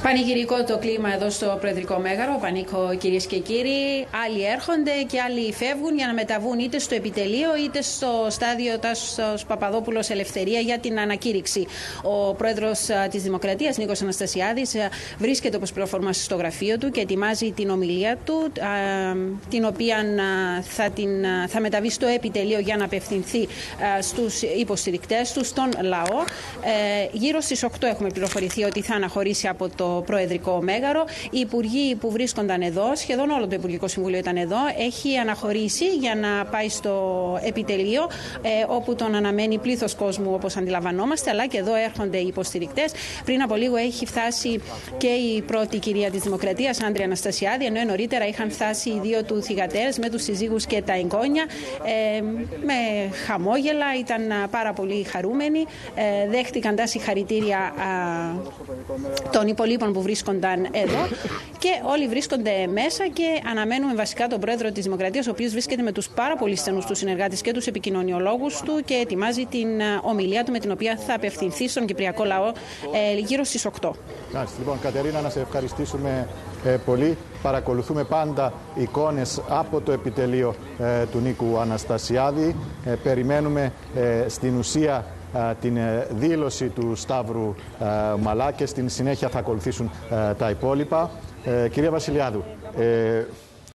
Πανηγυρικό το κλίμα εδώ στο Προεδρικό Μέγαρο. Πανίκο, κυρίες και κύριοι. Άλλοι έρχονται και άλλοι φεύγουν για να μεταβούν είτε στο επιτελείο είτε στο στάδιο Τάσος Παπαδόπουλος Ελευθερία για την ανακήρυξη. Ο πρόεδρος της Δημοκρατίας, Νίκος Αναστασιάδης, βρίσκεται, όπως πληροφορούμαστε, στο γραφείο του και ετοιμάζει την ομιλία του, την οποία θα μεταβεί στο επιτελείο για να απευθυνθεί στους υποστηρικτές του, στον λαό. Γύρω στις 8 έχουμε πληροφορηθεί ότι θα αναχωρήσει από το Προεδρικό Μέγαρο. Οι υπουργοί που βρίσκονταν εδώ, σχεδόν όλο το Υπουργικό Συμβούλιο ήταν εδώ, έχει αναχωρήσει για να πάει στο επιτελείο, όπου τον αναμένει πλήθος κόσμου, όπως αντιλαμβανόμαστε, αλλά και εδώ έρχονται οι υποστηρικτές. Πριν από λίγο έχει φτάσει και η πρώτη κυρία της Δημοκρατίας, Άντρια Αναστασιάδη, ενώ νωρίτερα είχαν φτάσει οι δύο του θυγατέρες με τους συζύγους και τα εγγόνια, με χαμόγελα, ήταν πάρα πολύ χαρούμενοι, δέχτηκαν τα συγχαρητήρια των υπολείπων που βρίσκονταν εδώ και όλοι βρίσκονται μέσα και αναμένουμε βασικά τον πρόεδρο της Δημοκρατίας, ο οποίος βρίσκεται με τους πάρα πολύ στενούς του συνεργάτες και τους επικοινωνιολόγους του και ετοιμάζει την ομιλία του με την οποία θα απευθυνθεί στον κυπριακό λαό γύρω στις 8. Λοιπόν, Κατερίνα, να σε ευχαριστήσουμε πολύ. Παρακολουθούμε πάντα εικόνες από το επιτελείο του Νίκου Αναστασιάδη. Περιμένουμε στην ουσία την δήλωση του Σταύρου Μαλά και στην συνέχεια θα ακολουθήσουν τα υπόλοιπα. Κυρία Βασιλιάδου,